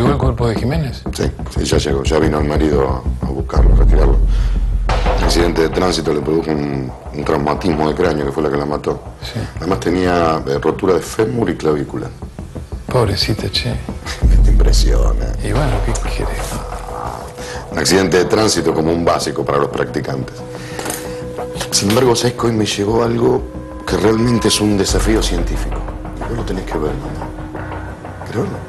¿Llegó el cuerpo de Jiménez? Sí, ya llegó. Ya vino el marido a buscarlo, a retirarlo. El accidente de tránsito le produjo un traumatismo de cráneo, que fue la que la mató. Sí. Además tenía rotura de fémur y clavícula. Pobrecita, che. Te impresiona. Y bueno, ¿qué querés? Un accidente de tránsito como un básico para los practicantes. Sin embargo, sabes que hoy me llegó algo que realmente es un desafío científico. Vos lo tenés que ver, mamá. ¿Querés verlo?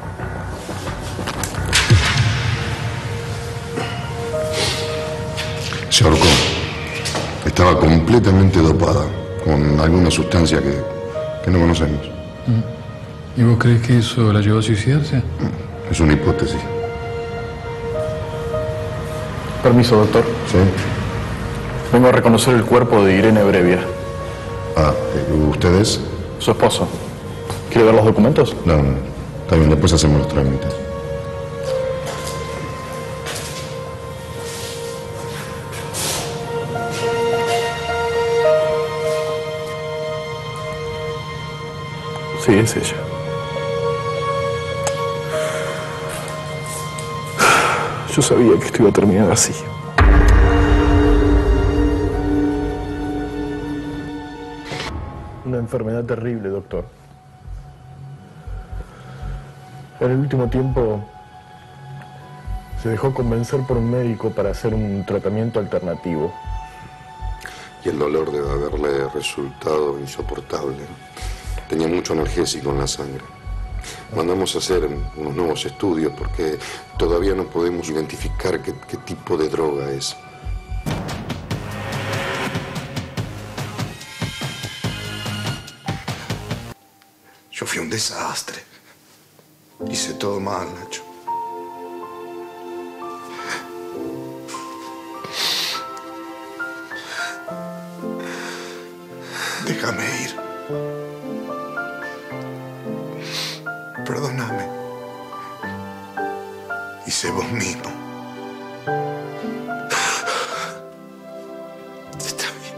Se ahorcó. Estaba completamente dopada con alguna sustancia que no conocemos. ¿Y vos crees que eso la llevó a suicidarse? Es una hipótesis. Permiso, doctor. ¿Sí? Vengo a reconocer el cuerpo de Irene Brevia, Ah, ¿usted es? su esposo. ¿Quiere ver los documentos? No, no. Está bien, después hacemos los trámites. Sí, es ella. Yo sabía que esto iba a terminar así. Una enfermedad terrible, doctor. En el último tiempo se dejó convencer por un médico para hacer un tratamiento alternativo. Y el dolor debe haberle resultado insoportable. Tenía mucho analgésico en la sangre. Mandamos a hacer unos nuevos estudios porque todavía no podemos identificar qué tipo de droga es. Yo fui un desastre. Hice todo mal, Nacho. Déjame ir. Perdóname. Y sé vos mismo. Está bien.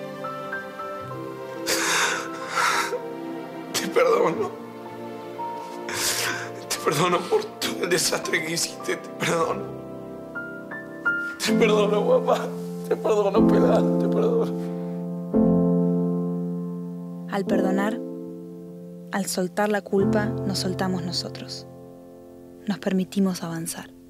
Te perdono. Te perdono por todo el desastre que hiciste. Te perdono. Te perdono, papá. Te perdono, pelado. Te perdono. Al perdonar, al soltar la culpa, nos soltamos nosotros. Nos permitimos avanzar.